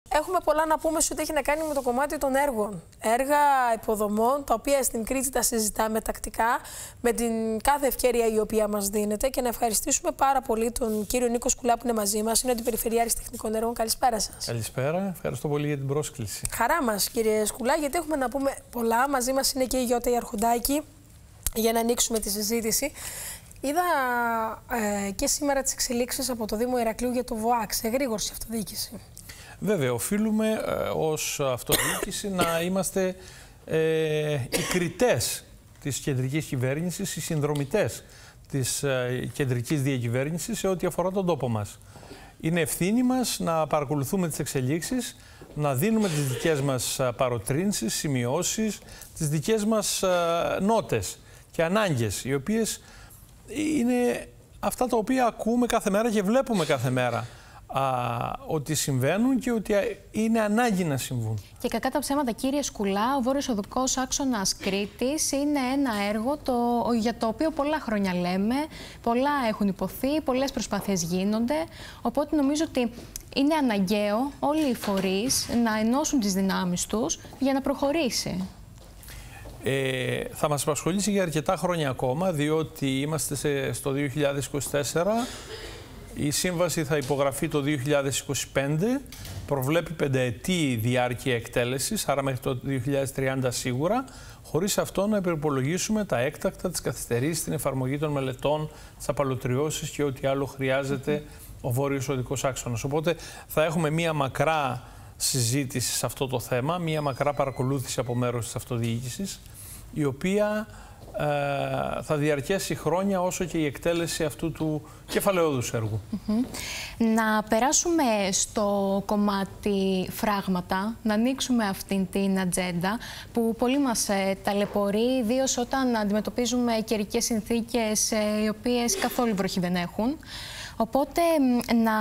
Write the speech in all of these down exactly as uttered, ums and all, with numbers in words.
Έχουμε πολλά να πούμε σε ό,τι έχει να κάνει με το κομμάτι των έργων. Έργα υποδομών, τα οποία στην Κρήτη τα συζητάμε τακτικά, με την κάθε ευκαιρία η οποία μας δίνεται. Και να ευχαριστήσουμε πάρα πολύ τον κύριο Νίκο Σκουλά που είναι μαζί μας, είναι ο Αντιπεριφερειάρχης Τεχνικών Έργων. Καλησπέρα σας. Καλησπέρα, ευχαριστώ πολύ για την πρόσκληση. Χαρά μας, κύριε Σκουλά, γιατί έχουμε να πούμε πολλά. Μαζί μας είναι και η Γιώτα η Αρχοντάκη, για να ανοίξουμε τη συζήτηση. Είδα ε, και σήμερα τις εξελίξεις από το Δήμο Ηρακλείου για το ΒΟΑΚ, εγρήγορση αυτοδιοίκηση. Βέβαια, οφείλουμε ε, ως αυτοδιοίκηση να είμαστε ε, οι κριτές της κεντρικής κυβέρνησης, οι συνδρομητές της ε, κεντρικής διακυβέρνησης σε ό,τι αφορά τον τόπο μας. Είναι ευθύνη μας να παρακολουθούμε τις εξελίξεις, να δίνουμε τις δικές μας παροτρύνσεις, σημειώσεις, τις δικές μας ε, νότες και ανάγκες, οι οποίες είναι αυτά τα οποία ακούμε κάθε μέρα και βλέπουμε κάθε μέρα. Α, ότι συμβαίνουν και ότι είναι ανάγκη να συμβούν. Και κακά τα ψέματα, κύριε Σκουλά, ο Βόρειος Οδικός Άξονας Κρήτης είναι ένα έργο το, για το οποίο πολλά χρόνια λέμε, πολλά έχουν υποθεί, πολλές προσπάθειες γίνονται, οπότε νομίζω ότι είναι αναγκαίο όλοι οι φορείς να ενώσουν τις δυνάμεις τους για να προχωρήσει. Ε, θα μας απασχολήσει για αρκετά χρόνια ακόμα, διότι είμαστε σε, στο δύο χιλιάδες είκοσι τέσσερα. Η σύμβαση θα υπογραφεί το δύο χιλιάδες είκοσι πέντε, προβλέπει πενταετή διάρκεια εκτέλεσης, άρα μέχρι το δύο χιλιάδες τριάντα σίγουρα, χωρίς αυτό να υπερυπολογίσουμε τα έκτακτα, τις καθυστερήσεις στην εφαρμογή των μελετών, τις απαλωτριώσεις και ό,τι άλλο χρειάζεται ο Βόρειος Οδικός Άξονας. Οπότε θα έχουμε μία μακρά συζήτηση σε αυτό το θέμα, μία μακρά παρακολούθηση από μέρος της αυτοδιοίκησης, η οποία ε, θα διαρκέσει χρόνια όσο και η εκτέλεση αυτού του κεφαλαιόδους έργου. Mm-hmm. Να περάσουμε στο κομμάτι φράγματα, να ανοίξουμε αυτήν την ατζέντα που πολύ μας ε, ταλαιπωρεί, ιδίως όταν αντιμετωπίζουμε καιρικές συνθήκες ε, οι οποίες καθόλου βροχή δεν έχουν. Οπότε να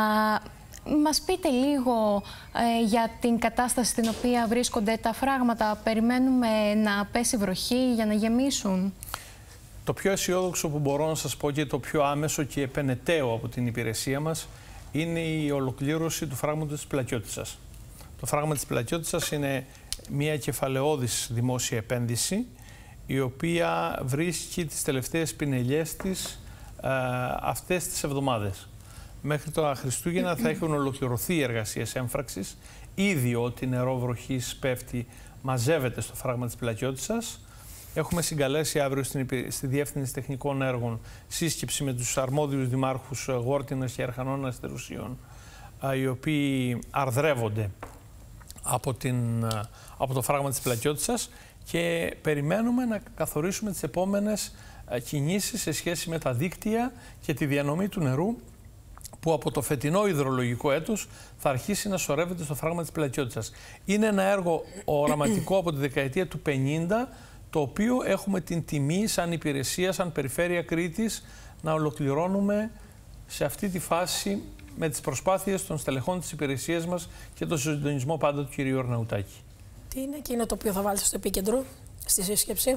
μας πείτε λίγο ε, για την κατάσταση στην οποία βρίσκονται τα φράγματα. Περιμένουμε να πέσει βροχή για να γεμίσουν. Το πιο αισιόδοξο που μπορώ να σας πω και το πιο άμεσο και επενεταίο από την υπηρεσία μας είναι η ολοκλήρωση του φράγματος της Πλακιώτισσας. Το φράγμα της Πλακιώτισσας είναι μια κεφαλαιώδης δημόσια επένδυση, η οποία βρίσκει τις τελευταίες πινελιές της ε, αυτές τις εβδομάδες. Μέχρι τα Χριστούγεννα θα έχουν ολοκληρωθεί οι εργασίες έμφραξης. Ήδη ό,τι νερό βροχής πέφτει μαζεύεται στο φράγμα της Πλακιώτισσας. Έχουμε συγκαλέσει αύριο στην, στη Διεύθυνση Τεχνικών Έργων σύσκεψη με τους αρμόδιους δημάρχους Γόρτινας και Αρχανών Αστερουσίων, οι οποίοι αρδρεύονται από, την, από το φράγμα της Πλακιώτισσας και περιμένουμε να καθορίσουμε τις επόμενες κινήσεις σε σχέση με τα δίκτυα και τη διανομή του νερού, που από το φετινό υδρολογικό έτος θα αρχίσει να σωρεύεται στο φράγμα της Πλακιώτισσας. Είναι ένα έργο οραματικό από τη δεκαετία του πενήντα, το οποίο έχουμε την τιμή σαν υπηρεσία, σαν περιφέρεια Κρήτης, να ολοκληρώνουμε σε αυτή τη φάση με τις προσπάθειες των στελεχών της υπηρεσίας μας και τον συντονισμό πάντα του κυρίου Αρναουτάκη. Τι είναι εκείνο το οποίο θα βάλετε στο επίκεντρο, στη σύσκεψη?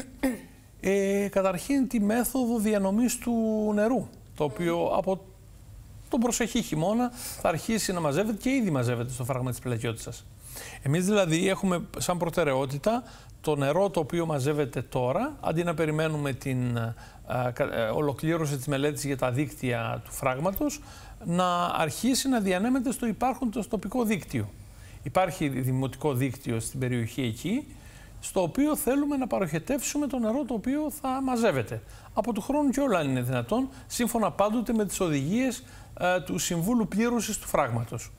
Ε, καταρχήν τη μέθοδο διανομής του νερού, το οποίο από τον προσεχή χειμώνα θα αρχίσει να μαζεύεται και ήδη μαζεύεται στο φράγμα της Πλακιώτισσας. Εμείς δηλαδή έχουμε σαν προτεραιότητα το νερό το οποίο μαζεύεται τώρα, αντί να περιμένουμε την α, α, ολοκλήρωση της μελέτης για τα δίκτυα του φράγματος, να αρχίσει να διανέμεται στο υπάρχον το τοπικό δίκτυο. Υπάρχει δημοτικό δίκτυο στην περιοχή εκεί, στο οποίο θέλουμε να παροχετεύσουμε το νερό το οποίο θα μαζεύεται. Από του χρόνου και όλα αν είναι δυνατόν, σύμφωνα πάντοτε με τις οδηγίες ε, του Συμβούλου Πλήρωσης του Φράγματος.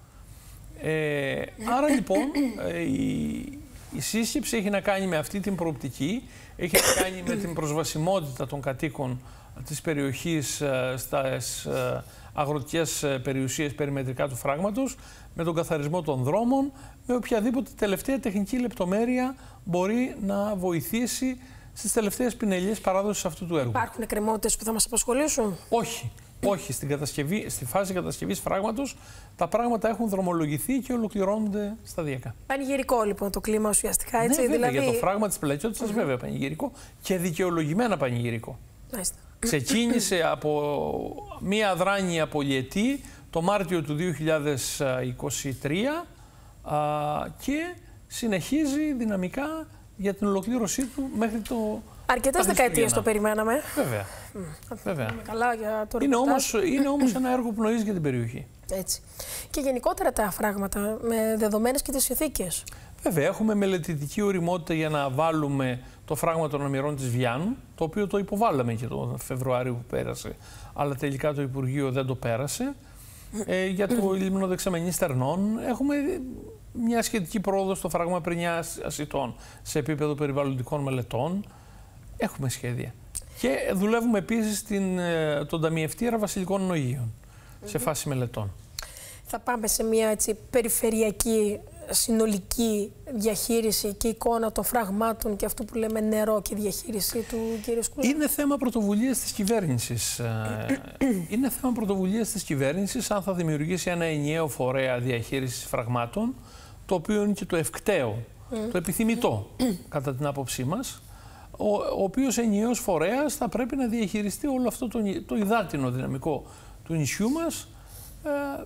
Ε, άρα λοιπόν ε, η, η σύσκεψη έχει να κάνει με αυτή την προοπτική, έχει να κάνει με την προσβασιμότητα των κατοίκων της περιοχής ε, στις ε, αγροτικές ε, περιουσίες περιμετρικά του φράγματος, με τον καθαρισμό των δρόμων, με οποιαδήποτε τελευταία τεχνική λεπτομέρεια μπορεί να βοηθήσει στις τελευταίες πινελιές παράδοσης αυτού του έργου. Υπάρχουν εκκρεμότητες που θα μας απασχολήσουν? Όχι. Όχι. Στην κατασκευή, στη φάση κατασκευής φράγματος τα πράγματα έχουν δρομολογηθεί και ολοκληρώνονται σταδιακά. Πανηγυρικό λοιπόν το κλίμα ουσιαστικά, έτσι? Ναι, βέβαια, δηλαδή... για το φράγμα της Πλακιώτισσας mm-hmm. βέβαια πανηγυρικό και δικαιολογημένα πανηγυρικό. Μάλιστα. Ξεκίνησε από μία αδράνεια πολυετή το Μάρτιο του δύο χιλιάδες είκοσι τρία α, και συνεχίζει δυναμικά για την ολοκλήρωσή του μέχρι το... Αρκετές δεκαετίες το περιμέναμε. Βέβαια. Mm. Βέβαια. Καλά για το είναι, όμως, είναι όμως ένα έργο που νοήσει για την περιοχή. Έτσι. Και γενικότερα τα φράγματα με δεδομένες και τις συνθήκες. Βέβαια, έχουμε μελετητική οριμότητα για να βάλουμε το φράγμα των αμυρών της Βιάννου, το οποίο το υποβάλαμε και τον Φεβρουάριο που πέρασε, αλλά τελικά το Υπουργείο δεν το πέρασε. Ε, για το λιμνό δεξαμενή Στερνών έχουμε μια σχετική πρόοδο στο φράγμα Πρινιά Ασιτών σε επίπεδο περιβαλλοντικών μελετών. Έχουμε σχέδια. Και δουλεύουμε επίσης την, τον ταμιευτήρα Βασιλικών Νογίων σε φάση μελετών. Θα πάμε σε μια έτσι, περιφερειακή συνολική διαχείριση και εικόνα των φραγμάτων και αυτού που λέμε νερό και διαχείριση του, κύριε Σκουλά. Είναι θέμα πρωτοβουλίας της κυβέρνησης. Είναι θέμα πρωτοβουλίας της κυβέρνησης αν θα δημιουργήσει ένα ενιαίο φορέα διαχείρισης φραγμάτων, το οποίο είναι και το ευκταίο, mm. το επιθυμητό κατά την άποψή μας, ο, ο οποίος ενιαίος φορέας θα πρέπει να διαχειριστεί όλο αυτό το, το υδάτινο δυναμικό του νησιού μας ε,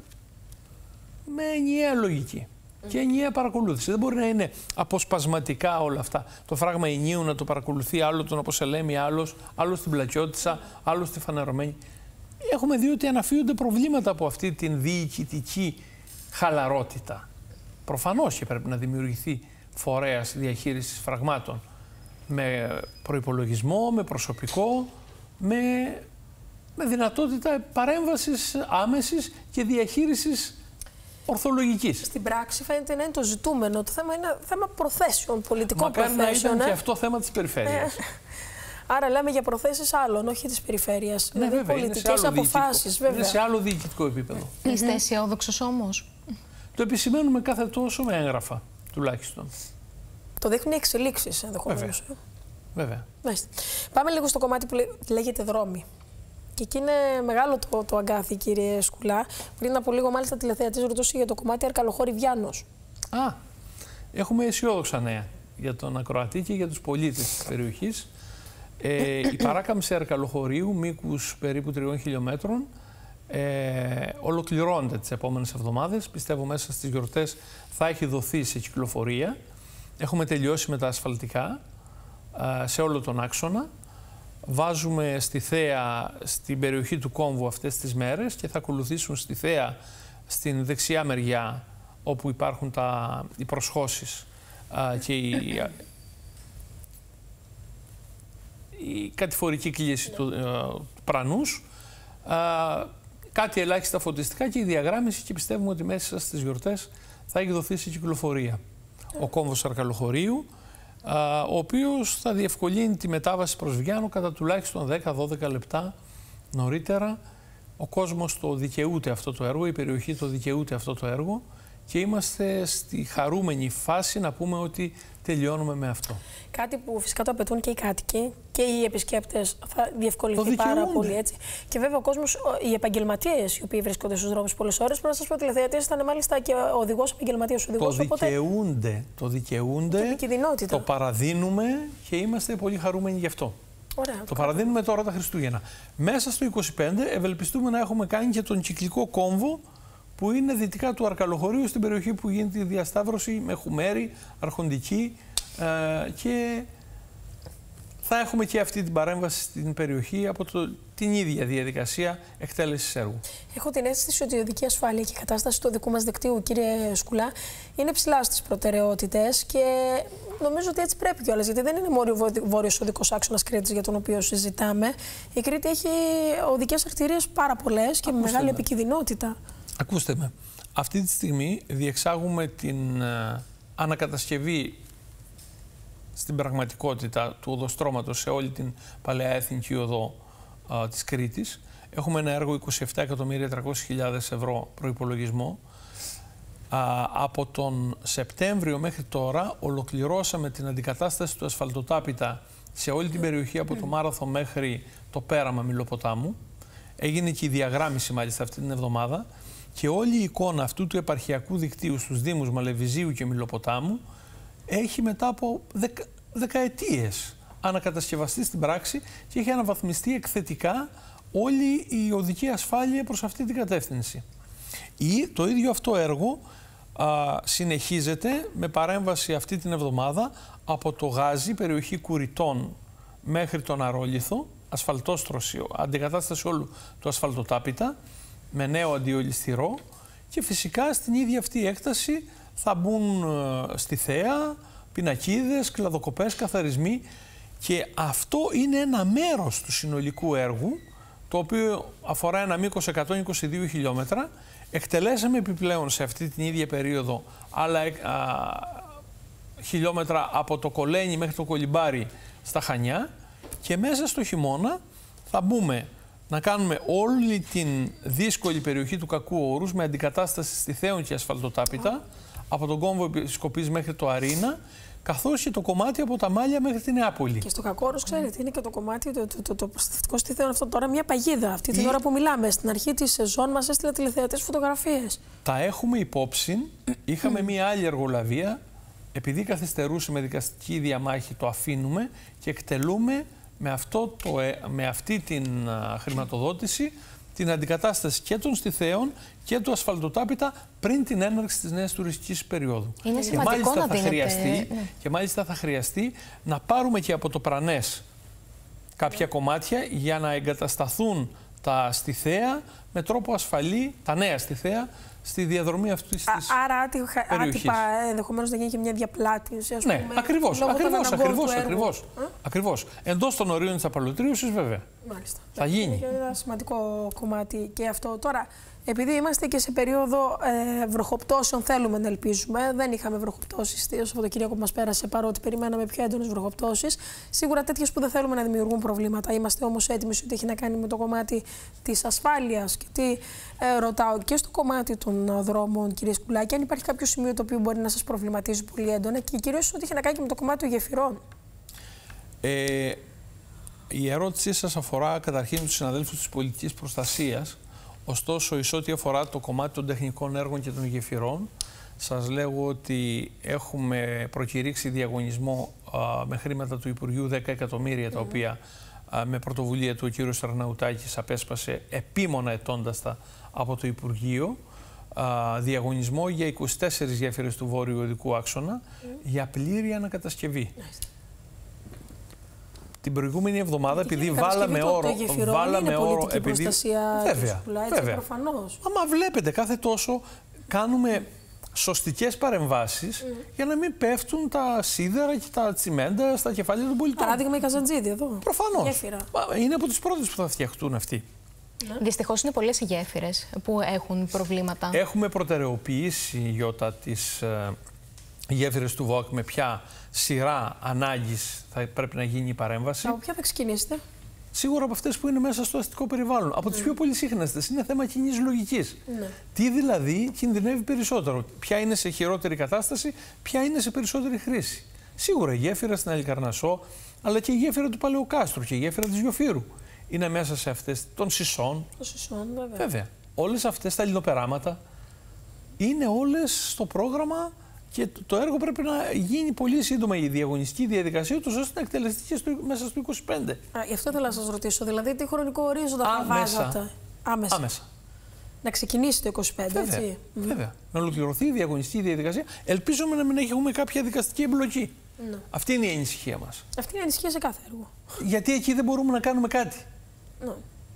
με ενιαία λογική και ενιαία παρακολούθηση. Δεν μπορεί να είναι αποσπασματικά όλα αυτά. Το φράγμα Ηνίου να το παρακολουθεί άλλο τον Αποσελέμη, άλλος, άλλο στην Πλατιώτισσα, άλλο στη Φανερωμένη. Έχουμε δει ότι αναφύονται προβλήματα από αυτή την διοικητική χαλαρότητα. Προφανώς και πρέπει να δημιουργηθεί φορέας διαχείρισης φραγμάτων με προϋπολογισμό, με προσωπικό, με, με δυνατότητα παρέμβασης άμεσης και διαχείρισης ορθολογικής. Στην πράξη φαίνεται να είναι το ζητούμενο. Το θέμα είναι θέμα προθέσεων, πολιτικών προθέσεων. Μακάρι να ήταν ε? και αυτό θέμα της περιφέρειας. Ε. Άρα λέμε για προθέσεις άλλων, όχι της περιφέρειας. Ναι, δηλαδή πολιτικές αποφάσεις, βέβαια. Είναι σε άλλο διοικητικό επίπεδο. Είστε αισιόδοξος όμως? Το επισημαίνουμε κάθε τόσο με έγγραφα, τουλάχιστον. Το δείχνουν οι εξελίξεις ενδεχομένως. Βέβαια. Βέβαια. Μάλιστα. Πάμε λίγο στο κομμάτι που λέγεται δρόμοι. Και εκεί είναι μεγάλο το, το αγκάθι, κύριε Σκουλά. Πριν από λίγο, μάλιστα, τηλεθεατής ρωτούσε για το κομμάτι Αρκαλοχώρη Βιάννος. Α, έχουμε αισιόδοξα νέα για τον ακροατή και για τους πολίτες της περιοχής. Ε, η παράκαμψη Αρκαλοχωρίου, μήκους περίπου τριών χιλιόμετρων, ε, ολοκληρώνεται τις επόμενες εβδομάδες. Πιστεύω μέσα στις γιορτές θα έχει δοθεί σε κυκλοφορία. Έχουμε τελειώσει με τα ασφαλτικά ε, σε όλο τον άξονα. Βάζουμε στη θέα στην περιοχή του κόμβου αυτές τις μέρες και θα ακολουθήσουν στη θέα στην δεξιά μεριά όπου υπάρχουν τα, οι προσχώσεις α, και η, η κατηφορική κλίση του, α, του Πρανούς, α, κάτι ελάχιστα φωτιστικά και η διαγράμμιση και πιστεύουμε ότι μέσα στις γιορτές θα έχει δοθεί σε κυκλοφορία. Ο κόμβος Αρκαλοχωρίου, ο οποίος θα διευκολύνει τη μετάβαση προς Βιάννο κατά τουλάχιστον δέκα με δώδεκα λεπτά νωρίτερα. Ο κόσμος το δικαιούται αυτό το έργο, η περιοχή το δικαιούται αυτό το έργο και είμαστε στη χαρούμενη φάση να πούμε ότι τελειώνουμε με αυτό. Κάτι που φυσικά το απαιτούν και οι κάτοικοι και οι επισκέπτες, θα διευκολυνθεί πάρα πολύ, έτσι. Και βέβαια ο κόσμος, οι επαγγελματίες οι οποίοι βρίσκονται στους δρόμους πολλές ώρες, πρέπει να σας πω ότι ο τηλεθεατής ήταν μάλιστα και ο οδηγός, επαγγελματίας οδηγός. Το οπότε... δικαιούνται, το δικαιούνται, το παραδίνουμε και είμαστε πολύ χαρούμενοι γι' αυτό. Ωραία, το το παραδίνουμε τώρα τα Χριστούγεννα. Μέσα στο είκοσι πέντε ευελπιστούμε να έχουμε κάνει και τον κυκλικό κόμβο που είναι δυτικά του Αρκαλοχωρίου, στην περιοχή που γίνεται η διασταύρωση με Χουμέρι, Αρχοντική ε, και θα έχουμε και αυτή την παρέμβαση στην περιοχή από το, την ίδια διαδικασία εκτέλεσης έργου. Έχω την αίσθηση ότι η οδική ασφάλεια και η κατάσταση του δικού μας δικτύου, κύριε Σκουλά, είναι ψηλά στις προτεραιότητες και νομίζω ότι έτσι πρέπει κιόλας, γιατί δεν είναι μόνο ο βόρειος οδικός άξονας Κρήτης για τον οποίο συζητάμε. Η Κρήτη έχει οδικές αρτηρίες πάρα πολλές και με μεγάλη επικινδυνότητα. Ακούστε με, αυτή τη στιγμή διεξάγουμε την uh, ανακατασκευή στην πραγματικότητα του οδοστρώματος σε όλη την παλαιά εθνική οδό uh, της Κρήτης. Έχουμε ένα έργο είκοσι επτά εκατομμύρια τριακόσιες χιλιάδες ευρώ προϋπολογισμό. Uh, από τον Σεπτέμβριο μέχρι τώρα ολοκληρώσαμε την αντικατάσταση του ασφαλτοτάπητα σε όλη την περιοχή από το Μάραθο μέχρι το πέραμα Μιλοποτάμου. Έγινε και η διαγράμμιση μάλιστα αυτή την εβδομάδα. Και όλη η εικόνα αυτού του επαρχιακού δικτύου στους Δήμους Μαλεβιζίου και Μιλοποτάμου έχει μετά από δεκα, δεκαετίες ανακατασκευαστεί στην πράξη και έχει αναβαθμιστεί εκθετικά όλη η οδική ασφάλεια προς αυτή την κατεύθυνση. Ή, το ίδιο αυτό έργο α, συνεχίζεται με παρέμβαση αυτή την εβδομάδα από το Γάζι, περιοχή Κουριτών, μέχρι τον Αρόλιθο, ασφαλτόστρωση, αντικατάσταση όλου του ασφαλτοτάπητα, με νέο αντιολισθηρό, και φυσικά στην ίδια αυτή έκταση θα μπουν ε, στη Θέα, πινακίδες, κλαδοκοπές, καθαρισμοί, και αυτό είναι ένα μέρος του συνολικού έργου, το οποίο αφορά ένα μήκος εκατόν είκοσι δύο χιλιόμετρα. Εκτελέσαμε επιπλέον σε αυτή την ίδια περίοδο άλλα α, χιλιόμετρα από το Κολένι μέχρι το Κολυμπάρι στα Χανιά, και μέσα στο χειμώνα θα μπούμε να κάνουμε όλη την δύσκολη περιοχή του Κακού Όρους με αντικατάσταση στη Θέων και ασφαλτοτάπητα, από τον κόμβο Επισκοπής μέχρι το Αρίνα, καθώς και το κομμάτι από τα Μάλια μέχρι την Νεάπολη. Και στο Κακό Όρος, ξέρετε, είναι και το κομμάτι, το, το, το, το προστατευτικό στη Θέων αυτό τώρα μια παγίδα. Αυτή την Η... ώρα που μιλάμε, στην αρχή της σεζόν μας έστειλε τηλεθεατές φωτογραφίες. Τα έχουμε υπόψη. Είχαμε μια άλλη εργολαβία. Επειδή καθυστερούσε με δικαστική διαμάχη, το αφήνουμε και εκτελούμε με, αυτό το, με αυτή την α, χρηματοδότηση την αντικατάσταση και των στιθέων και του ασφαλτοτάπητα πριν την έναρξη της νέας τουριστικής περίοδου. Είναι και, μάλιστα να θα δίνετε... χρειαστεί, ναι. και μάλιστα θα χρειαστεί να πάρουμε και από το Πρανές κάποια κομμάτια για να εγκατασταθούν τα στιθέα με τρόπο ασφαλή, τα νέα στιθέα, στη διαδρομή αυτής της Άρα άτυπα ενδεχομένως να γίνει και μια διαπλάτηση, ας ναι, πούμε. ακριβώς, ακριβώς, ακριβώς, ακριβώς, ακριβώς. Εντός των ορίων της απαλωτρίωσης, βέβαια. Μάλιστα. Θα γίνει. Είναι ένα σημαντικό κομμάτι και αυτό. Τώρα, επειδή είμαστε και σε περίοδο ε, βροχοπτώσεων, θέλουμε να ελπίζουμε. Δεν είχαμε βροχοπτώσεις το Σαββατοκύριακο που μας πέρασε, παρότι περιμέναμε πιο έντονες βροχοπτώσεις. Σίγουρα τέτοιες που δεν θέλουμε να δημιουργούν προβλήματα. Είμαστε όμως έτοιμοι σε ό,τι έχει να κάνει με το κομμάτι της ασφάλειας. Και τι ε, ρωτάω και στο κομμάτι των δρόμων, κύριε Σκουλάκη, αν υπάρχει κάποιο σημείο το οποίο μπορεί να σας προβληματίζει πολύ έντονα, και κυρίως ό,τι έχει να κάνει και με το κομμάτι των γεφυρών. Ε, η ερώτησή σας αφορά καταρχήν τους συναδέλφους της πολιτικής προστασίας. Ωστόσο, εις ό,τι αφορά το κομμάτι των τεχνικών έργων και των γεφυρών, σας λέγω ότι έχουμε προκηρύξει διαγωνισμό α, με χρήματα του Υπουργείου δέκα εκατομμύρια, τα οποία α, με πρωτοβουλία του ο κ. Στραναουτάκης απέσπασε επίμονα ετώντας τα από το Υπουργείο, α, διαγωνισμό για είκοσι τέσσερις γέφυρες του βόρειου οδικού άξονα mm. για πλήρη ανακατασκευή. Mm. Την προηγούμενη εβδομάδα, και επειδή βάλαμε όρο. Το βάλαμε είναι όρο. Επειδή... προστασία. Βέβαια. Πουλά, βέβαια. Προφανώς. Άμα βλέπετε, κάθε τόσο κάνουμε σωστικές παρεμβάσεις mm. για να μην πέφτουν τα σίδερα και τα τσιμέντα στα κεφάλια των πολιτών. Παράδειγμα η Καζαντζίδη εδώ. Προφανώς. Είναι από τις πρώτες που θα φτιαχτούν αυτοί. Ναι. Δυστυχώς είναι πολλές οι γέφυρες που έχουν προβλήματα. Έχουμε προτεραιοποιήσει, Γιώτα, τις ε, γέφυρες του ΒΟΑΚ με ποια σειρά ανάγκης θα πρέπει να γίνει η παρέμβαση. Από ποια θα ξεκινήσετε? Σίγουρα από αυτές που είναι μέσα στο αστικό περιβάλλον. Από mm. τις πιο πολυσύχναστες. Είναι θέμα κοινής λογικής. Mm. Τι δηλαδή κινδυνεύει περισσότερο? Ποια είναι σε χειρότερη κατάσταση, ποια είναι σε περισσότερη χρήση. Σίγουρα η γέφυρα στην Αλικαρνασσό, αλλά και η γέφυρα του Παλαιοκάστρου και η γέφυρα της Γιοφύρου είναι μέσα σε αυτές των Σισών. Των Σισών, βέβαια. Βέβαια. Όλες αυτές τα λινοπεράματα είναι όλες στο πρόγραμμα. Και το έργο πρέπει να γίνει πολύ σύντομα, η διαγωνιστική διαδικασία του, ώστε να εκτελεστεί και στο, μέσα στο είκοσι πέντε. Α, γι' αυτό ήθελα να σας ρωτήσω. Δηλαδή, τι χρονικό ορίζοντα θα βάζατε? Άμεσα. Άμεσα. Να ξεκινήσει το είκοσι πέντε, βέβαια, έτσι. Βέβαια. Mm. Να ολοκληρωθεί η διαγωνιστική διαδικασία. Ελπίζουμε να μην έχουμε κάποια δικαστική εμπλοκή. Mm. Αυτή είναι η ανησυχία μας. Αυτή είναι η ανησυχία σε κάθε έργο. Γιατί εκεί δεν μπορούμε να κάνουμε κάτι. Mm.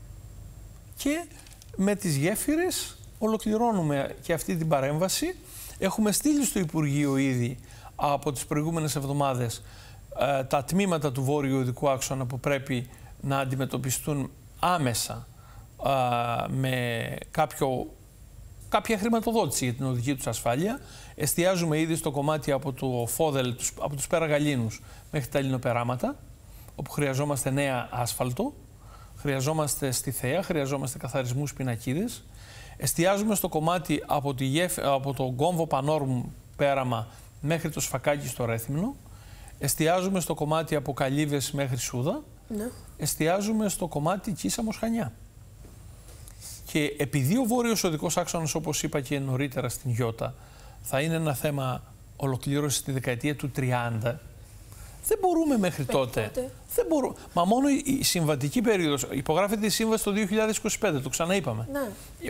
Και με τις γέφυρες ολοκληρώνουμε και αυτή την παρέμβαση. Έχουμε στείλει στο Υπουργείο ήδη από τις προηγούμενες εβδομάδες ε, τα τμήματα του βόρειου οδικού άξονα που πρέπει να αντιμετωπιστούν άμεσα ε, με κάποιο, κάποια χρηματοδότηση για την οδική τους ασφάλεια. Εστιάζουμε ήδη στο κομμάτι από το Φόδελ, από τους Πέρα-Γαλήνους μέχρι τα Λινοπεράματα, όπου χρειαζόμαστε νέα άσφαλτο, χρειαζόμαστε στη Θέα, χρειαζόμαστε καθαρισμούς πινακίδες. Εστιάζουμε στο κομμάτι από, τη γεφ... από το κόμβο Πανόρμου πέραμα μέχρι το Σφακάκι στο Ρέθυμνο. Εστιάζουμε στο κομμάτι από Καλύβες μέχρι Σούδα. Ναι. Εστιάζουμε στο κομμάτι Κίσαμος Χανιά. Και επειδή ο βόρειος οδικός άξονας, όπως είπα και νωρίτερα στην Γιώτα, θα είναι ένα θέμα ολοκλήρωσης στη δεκαετία του τριάντα, Δεν μπορούμε μέχρι, μέχρι τότε. τότε. Δεν μπορούμε. Μα μόνο η συμβατική περίοδος. Υπογράφεται η σύμβαση το δύο χιλιάδες είκοσι πέντε, το ξαναείπαμε. Ναι.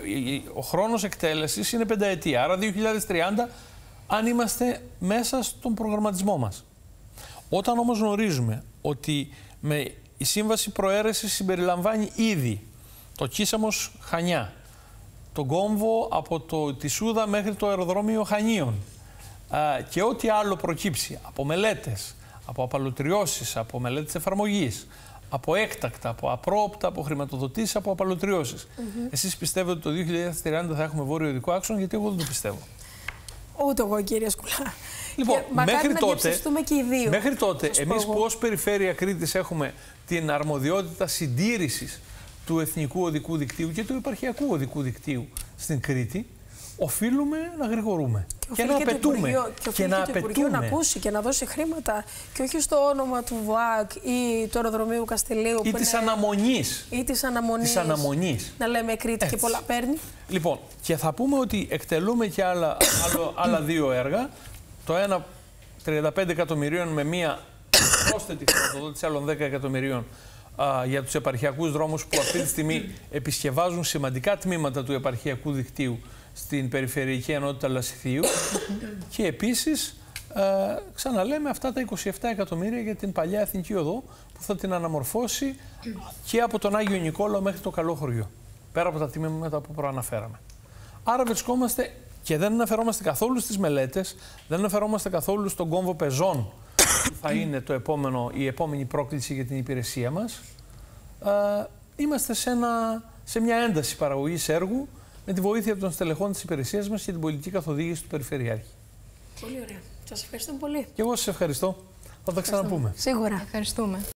Ο χρόνος εκτέλεσης είναι πενταετία, άρα δύο χιλιάδες τριάντα, αν είμαστε μέσα στον προγραμματισμό μας. Όταν όμως γνωρίζουμε ότι με η σύμβαση προαίρεσης συμπεριλαμβάνει ήδη το Κίσαμος Χανιά, τον κόμβο από το, τη Σούδα μέχρι το αεροδρόμιο Χανίων α, και ό,τι άλλο προκύψει από μελέτες, από απαλωτριώσεις, από μελέτες εφαρμογής, από έκτακτα, από απρόοπτα, από χρηματοδοτήσεις, από απαλωτριώσεις. Mm-hmm. Εσείς πιστεύετε ότι το δύο χιλιάδες τριάντα θα έχουμε βόρειο οδικό άξονα? Γιατί εγώ δεν το πιστεύω. Ούτε εγώ, κύριε Σκουλά. Λοιπόν, μέχρι τότε, και οι δύο, μέχρι τότε εμείς που ως Περιφέρεια Κρήτης έχουμε την αρμοδιότητα συντήρησης του Εθνικού Οδικού Δικτύου και του Επαρχιακού Οδικού Δικτύου στην Κρήτη, οφείλουμε να γρηγορούμε και, και να απαιτούμε. Και, και να απαιτούμε. Να ακούσει και να δώσει χρήματα και όχι στο όνομα του ΒΟΑΚ ή του αεροδρομίου Καστελίου ή της αναμονής. Ή της αναμονής. Της αναμονής. Να λέμε Κρήτη και πολλά παίρνει. Λοιπόν, και θα πούμε ότι εκτελούμε και άλλα, άλλο, άλλα δύο έργα. Το ένα τριάντα πέντε εκατομμυρίων με μία πρόσθετη χρηματοδότηση άλλων δέκα εκατομμυρίων α, για τους επαρχιακούς δρόμους που αυτή τη στιγμή επισκευάζουν σημαντικά τμήματα του επαρχιακού δικτύου στην Περιφερειακή Ενότητα Λασιθίου και επίσης α, ξαναλέμε αυτά τα είκοσι επτά εκατομμύρια για την παλιά Εθνική Οδό που θα την αναμορφώσει και από τον Άγιο Νικόλαο μέχρι το Καλό Χωριό, πέρα από τα τμήματα που προαναφέραμε. Άρα βρισκόμαστε και δεν αναφερόμαστε καθόλου στις μελέτες, δεν αναφερόμαστε καθόλου στον κόμβο πεζών που θα είναι το επόμενο, η επόμενη πρόκληση για την υπηρεσία μας. Α, είμαστε σε, ένα, σε μια ένταση παραγωγής έργου με τη βοήθεια των στελεχών της υπηρεσίας μας και την πολιτική καθοδήγηση του Περιφερειάρχη. Πολύ ωραία. Σας ευχαριστώ πολύ. Και εγώ σας ευχαριστώ. Θα τα ξαναπούμε. Σίγουρα. Ευχαριστούμε.